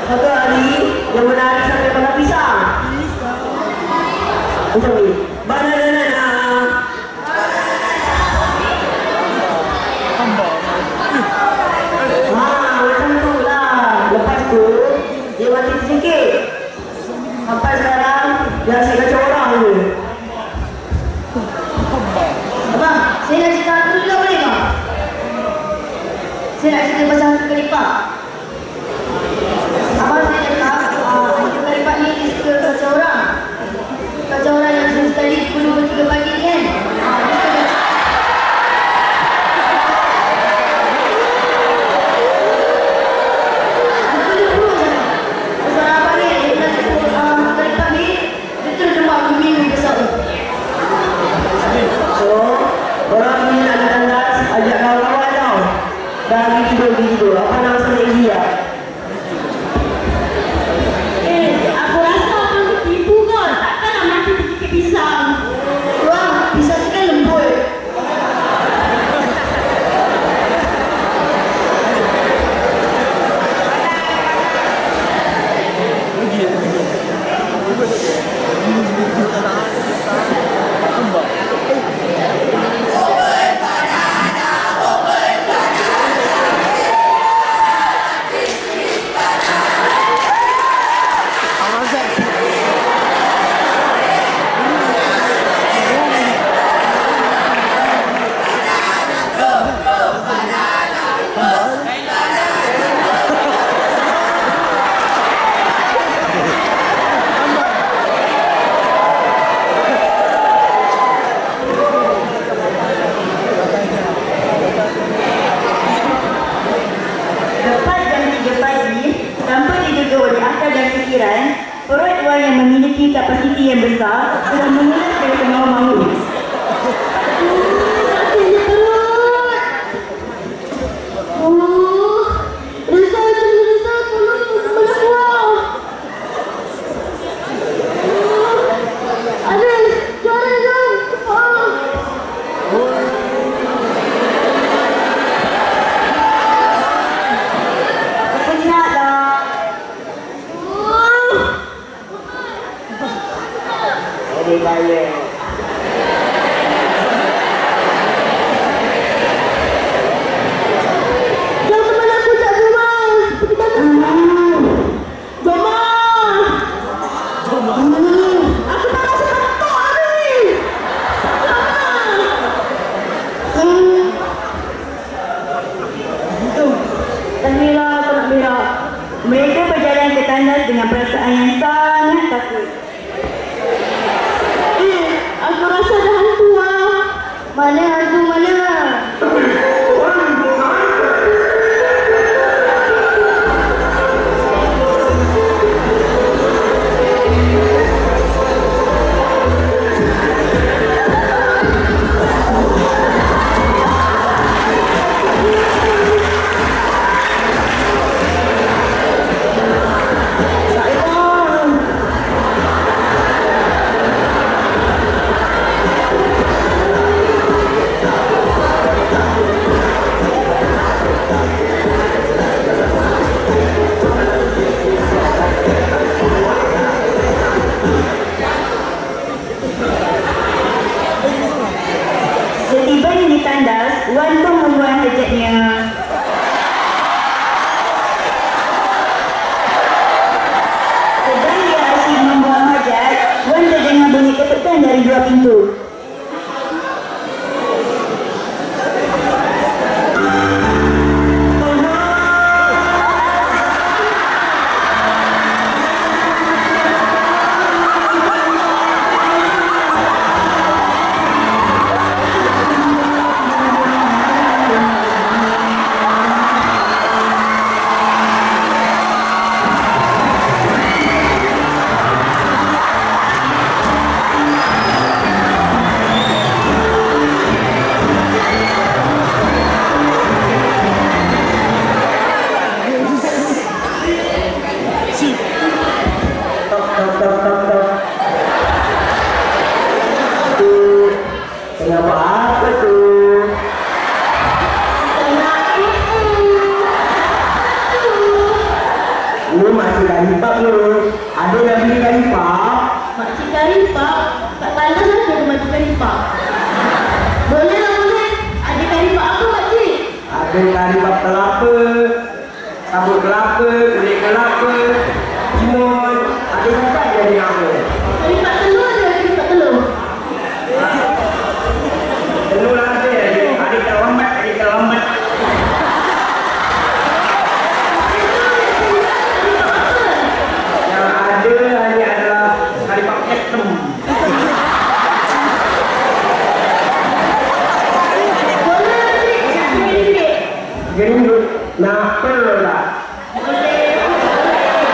Satu hari yang menarik sampai pada pisang. Macam ni. Banana. Macam tu lah. Lepas tu dia mati sikit. Sampai sekarang dia asyik kacau orang je. Abang, saya nak cerita aku juga boleh tak? Saya nak cerita pasal hantu kelipat. Abang saya cakap, hantu kelipat ni dia suka kacau orang. Kacau orang yang sekali pukul 2-3 pagi ni kan? Aku dia perlu je. Pasal abang ni, dia nak hantu kelipat ni, dia terus demam 2 minggu besar tu. So, orang ni nak tandas, ajak kawan-kawan tau. Dah pergi tidur. Apa nama saya dia? Aku rasa abang tu tipu kot. Takkan nak mati terkikit pisang. Wah, pisang tu kan lembut. Perut orang yang memiliki kapasiti yang besar telah mengulas dari tengah mahu. Sakitnya perut. Resah, tolong mana keluar. Ada, jangan. Baik. Jangan teman aku tak Jomah. Aku tak rasa takut ni. Tahmira aku nak berak. Mereka berjalan ke tandas dengan perasaan yang sangat takut. Aku rasa ada hantu lah. Mana hantu mana? masih kari pak lu. Ada yang beli kari pak? Makcik Karipap, kat Tandas ada makcik Karipap. Boleh lah boleh. Ada Karipap apa makcik? Ada kari pak kelapa, sabut kelapa, kulit kelapa, timun. Ada apa jadi apa? Karipap telur ada Karipap telur. Telur ada, ada terlambat, ada terlambat. Yang ada hanya adalah kari pak custom. Boleh makcik, RM1. Jadi nak apa lah? Boleh.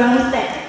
seorang ustaz.